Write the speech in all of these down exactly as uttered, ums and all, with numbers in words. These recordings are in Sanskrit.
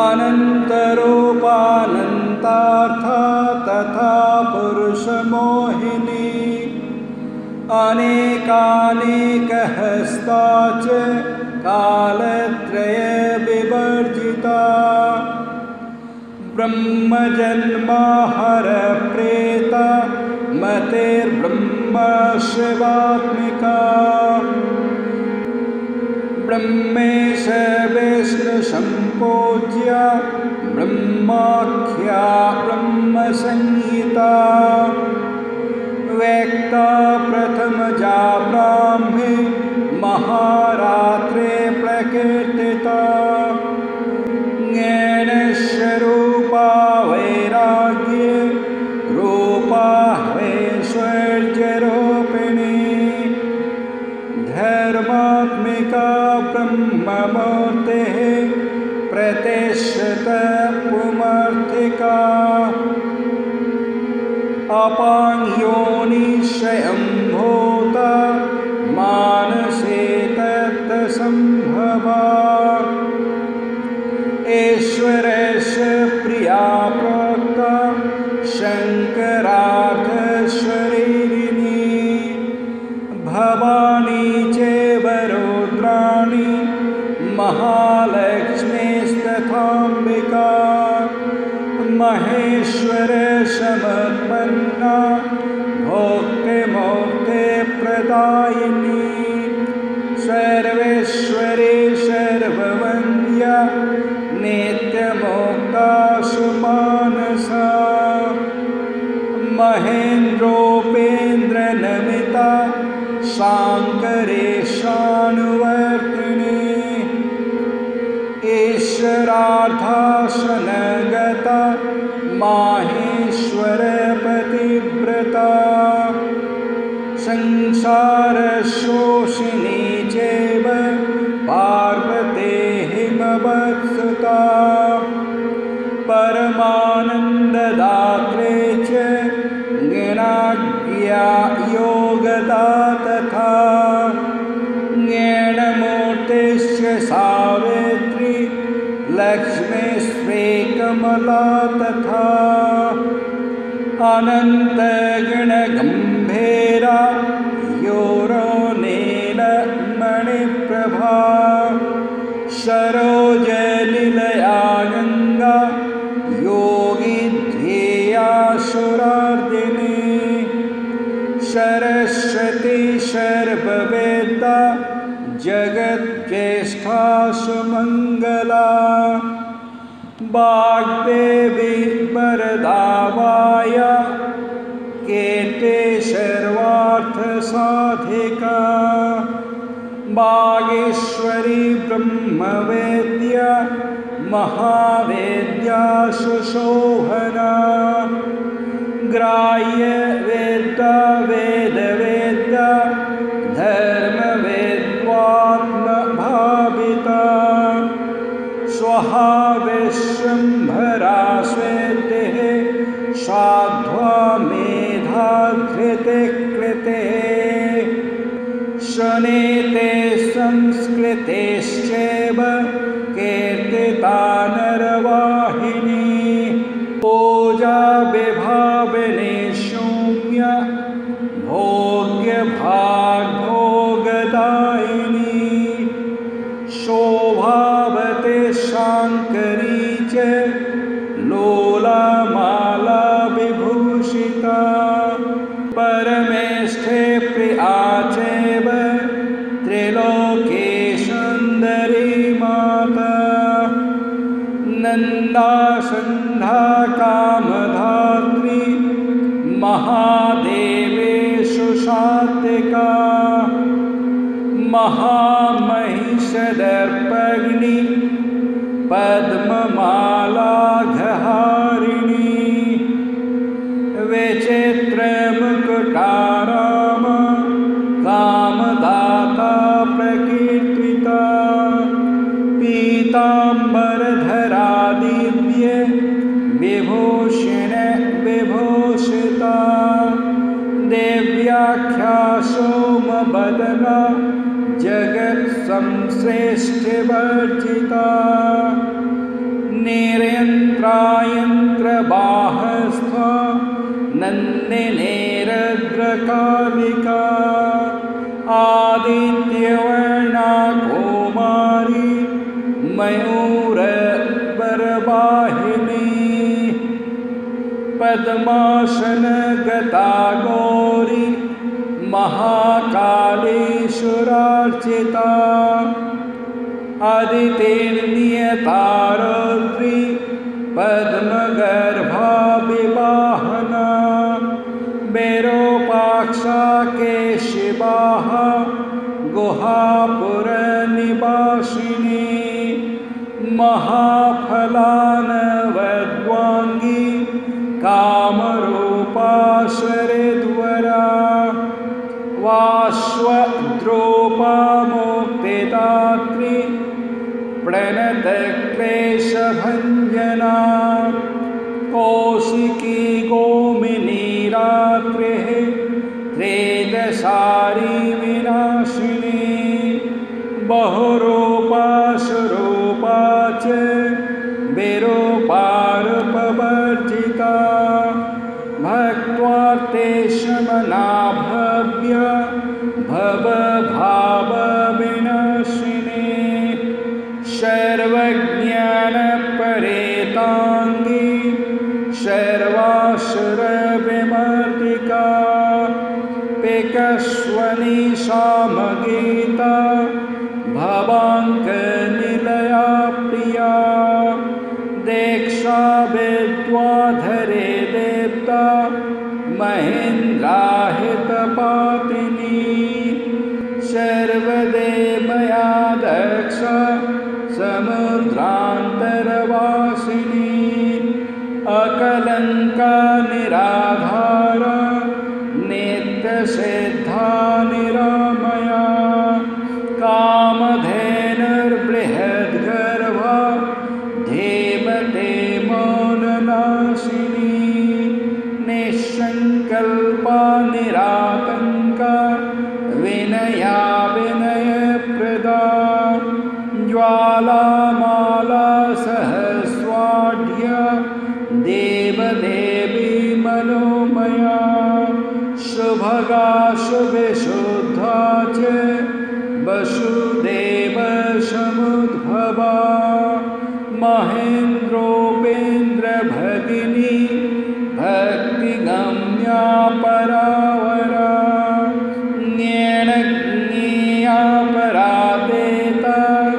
अनन्तरूपानन्तार्था तथा पुरुषमोहिनी अनेकानेकहस्ता च कालत्रयविवर्जिता ब्रह्मजन्माहरप्रेता मतेर्ब्रह्म शिवात्मिका ब्रह्मेश विष्णुसम्पूज्या ब्रह्माख्या ब्रह्मसंहिता व्यक्ता प्रथमजा ब्राह्मे महारात्रे प्रकीर्तिता ज्ञानस्वरूपा वैराग्ये रूपा ऐश्वर्यरूपिणी धर्मात्मिका ब्रह्ममूर्तिः प्रतिष्ठिता पुमर्थिका अपांयोनिशयम्भूता मानसे तत्सम्भवा ईश्वरस्य प्रिया प्रोक्ता शङ्करार्थशरीरिणी भवानी चैव रुद्राणी महालक्ष्मीस्तथाम्बिका महेश्वरसमुत्पन्ना भोक्तिमुक्तिप्रदायिनी सर्वेश्वरी सर्ववन्द्या नित्यमुक्ता सुमानसा महेन्द्रोपेन्द्रनमिता शाङ्करेशानुवर्तिनी ईश्वरार्थासनगता माहेश्वरपतिव्रता संसारशोषिणी चैव पार्वती हिमवत्सुता परमानन्ददात्रे च ज्ञानाज्ञा योगदा तथा ज्ञानमूर्तिश्च सावित्री लक्ष्मीस्वेकमला तथा अनन्तगुणगम्भीरा योरोनीलमणिप्रभा सरोजनिलया गङ्गा योगिध्येया सुरार्दिनी सरस्वती सर्ववेदा जगज्येष्ठा सुमङ्गला वाग्देवी वरदावाया कीर्ति सर्वार्थसाधिका वागीश्वरी ब्रह्मवेद्या महावेद्या सुशोभना ग्राह्य वेदा वेदवेद्या धर्मवेद्वात्मभाविता स्वहा विश्वम्भरा श्वेतिः साध्वा मेधा कृते कृते शनेते संस्कृतेश्चैव कीर्तिता नरवाहिनी पूजा विभाविनी सौम्य भोग्यभाग्भोगदायिनी शोभावते शाङ्करी च लोलामाला विभूषिता परमेष्ठे प्रिया चैव त्रिलोकेशुन्दरी माता नन्दासन्धा कामधात्री महादेवेषु सात्विका महामहिषदर्पग्नि पद्ममालाघहारिणी विचित्रमुकुटाराम कामदाता प्रकीर्तिता पीताम्बरधरा दिव्य विभूषण विभूषिता देव्याख्या सोमवदना जगत्संश्रेष्ठवर्जिता ने कालिका आदित्यवर्णा कौमारी मयूरबरवाहिनी पद्मासनगता गौरी महाकालेश्वरार्चिता अदितिर्नियतारौद्री पद्मगर्भा विवाहना विरूपाक्षा केशिवाः गुहापुरनिवासिनी महाफलानवद्वाङ्गी कामरूपा शरद्वरा वाश्वद्रूपा मुक्तिदात्री प्रणतक्लेशभञ्जना कौशिकी गोमिनी रात्रिः त्रेदशारी विनाशिनी बहुरूपा स्वरूपा च विरूपारूपवर्जिता भक्त्वार्ते शमना भव्य भवभावविनाशिनी सर्वज्ञानपरेताङ्गी सर्वासुरविमर्दिका पिकस्वनी सामगीता भवाङ्कनिलया प्रिया दीक्षा विद्वाधरे देवता महेन्द्राहितपातिनी सर्वदेवया दक्ष समुद्रान्तरवासिनी अकलङ्का निराधारा नित्यसिद्धा निरामया कामधेनुर्बृहद्गर्भा धीमते मौननाशिनी निःसङ्कल्पा निरातङ्का विनया विनयप्रदा ज्वालामाला सहस्वाढ्य देवदेवी मनोमया शुभगा शुभशुद्धा च वसुदेवसमुद्भवा महेन्द्रोपेन्द्रभगिनी भक्तिगम्या परावरा ज्ञानज्ञेया परादेता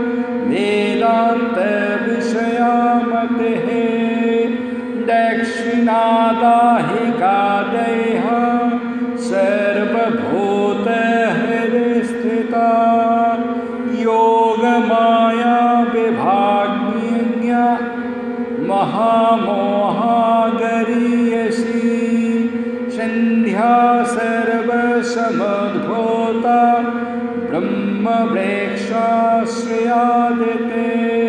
वेदान्तविषया मतिः दक्षिणादाहिका देहा सर्वभूतहृदिस्थिता योगमाया विभाज्ञा महामोहा गरीयसी सन्ध्या सर्वसमुद्भूता ब्रह्मवृक्षाश्रयादिते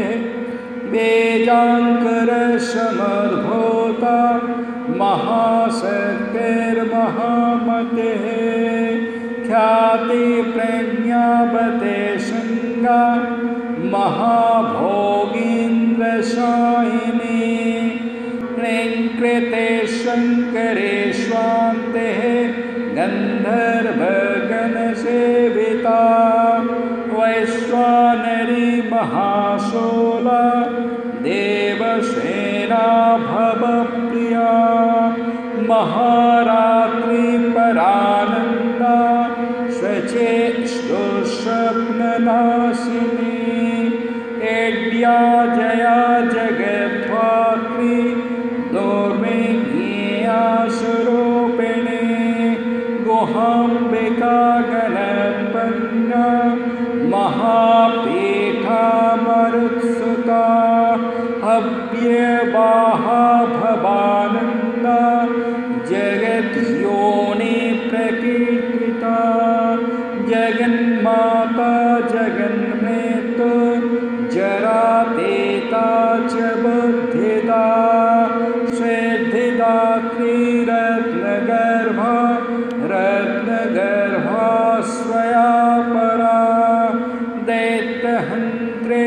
वेदाङ्करसमुद्भूता महाशक्तिर्महामतिः ख्यातिप्रज्ञावते शृङ्गा महाभोगीन्द्रशायिनी कृते शङ्करेश्वान्तेः गन्धर्वगणसेविता वैश्वानरी महाशूला देवसेना भवप्रिया महारात्रि परानन्दा स्वचेष्टुस्वप्ननाशिनी एड्या जया जगद्धात्री दुर्विज्ञेया स्वरूपिणी गुहाम्बिका गणपन्ना महापीठा मरुत्सुता हव्यवाहा भवानन्दा जगद्योनि प्रकीर्तिता जगन्माता जगन्मृत्यु जरातेता च बुद्धिदा सिद्धिदात्री रत्नगर्भा रत्नगर्भा स्वया परा दैत्यहन्त्री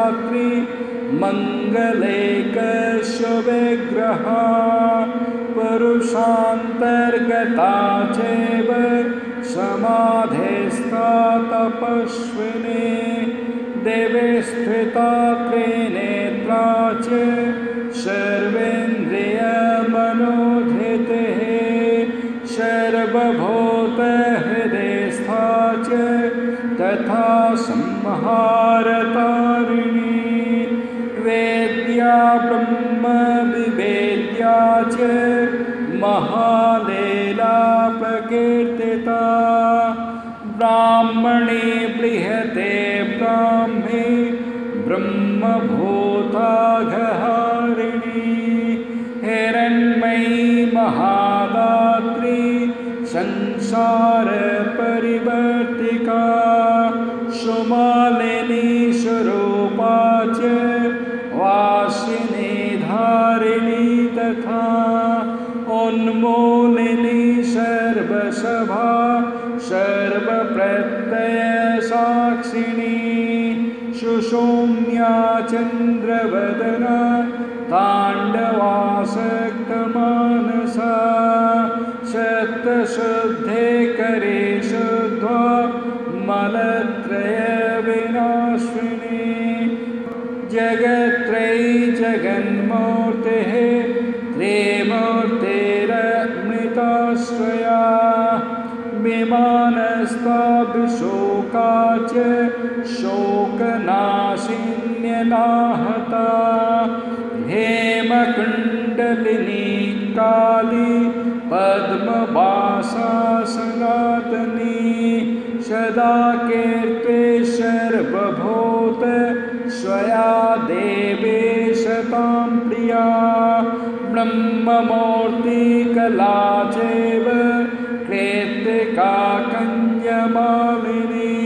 स्वेष्टदात्री मङ्गलैकशुविग्रहा पुरुषान्तर्गता चैव समाधिस्था तपस्विनी देवे स्थिता त्रिनेत्रा च सर्वेन्द्रियमनोधृतिः सर्वभूतहृदयस्था च तथा संहारतारिणी वेद्या ब्रह्मविवेद्या च महालीला प्रकीर्तिता ब्राह्मणी प्रीयते ब्राह्मी ब्रह्मभूताघहारिणी हिरण्मयी महादात्री संसारपरिवर्तिका सुमालिनी स्वरूपा च वासिनी धारिणी तथा उन्मूलिनी सर्वसभा सर्वप्रत्यय साक्षिणी सुषुम्या चन्द्रवदना ताण्डवासक्तमानसा शतशुद्धे करे शुद्ध्वा मलत्रयविनाशिनी जगत्त्रयी जगन्मूर्तिः त्रिमूर्तिरमृताश्रया विमानस्ताभिशोका च शोकनाशिन्यनाहता हेमकुण्डलिनी काली पद्मवासा सनातनी सदा कीर्ते सर्वभूत स्वया देवी सतां प्रिया ब्रह्ममूर्तिकला चैव कृत्तिका कन्यमालिनी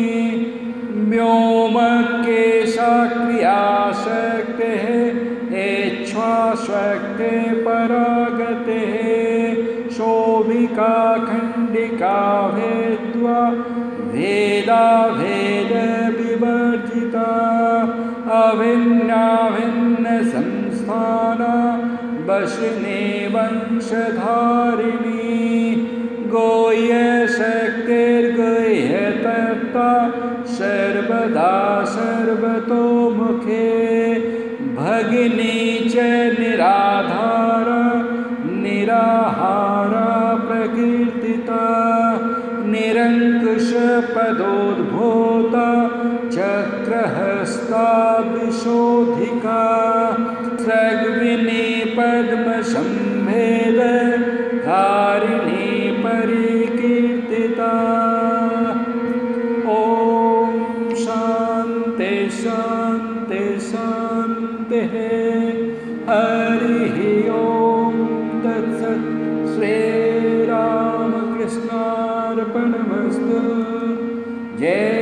व्योमकेशा क्रियाशक्तिः इच्छाशक्तिः परागतिः शोभिका खण्डिका भेद्वा भेदा भेदविवर्जिता अभिन्नाभिन्न संस्थाना वशिनी वंशधारिणी गोह्यशक्तिर्गुह्यतत्ता सर्वदा सर्वतोमुखे भगिनी च निराधारा निराहारा प्रकीर्तिता निरङ्कुशपदोद्भूता चक्रहस्ता विशोधिका सृग्विनी पद्मसंभेद कारिणी परिकीर्तिता ॐ शान्ति शान्ति शान्तिः हरिः ॐ तत्सत् श्रीरामकृष्णार्पणमस्तु जय